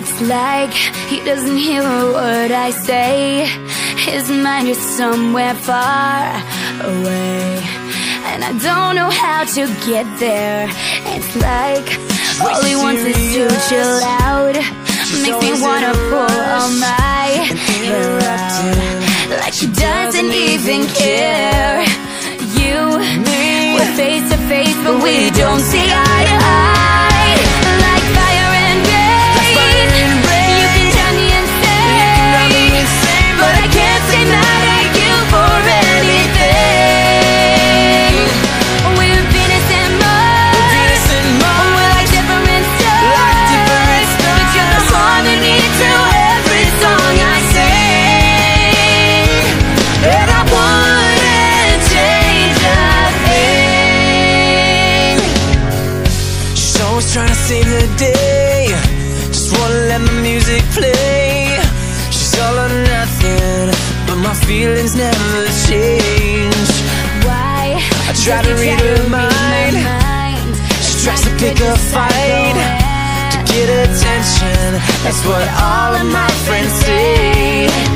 It's like he doesn't hear a word I say. His mind is somewhere far away, and I don't know how to get there. It's like all he wants is to chill out. Makes me wanna pull all my hair out, like he doesn't even care. You, we're face to face, but we don't see eye to eye. Like fire and rain, you can drive me insane, but I can't say mad at you for anything. We're Venus and Mars, we're like different stars, but you're the harmony to every song I sing, and I wouldn't change a thing. She's always trying to save the day, just wanna let my music play. She's all or nothing, but my feelings never change. Why? I try to read her mind. She tries to pick a fight to get attention. That's what all of my friends say.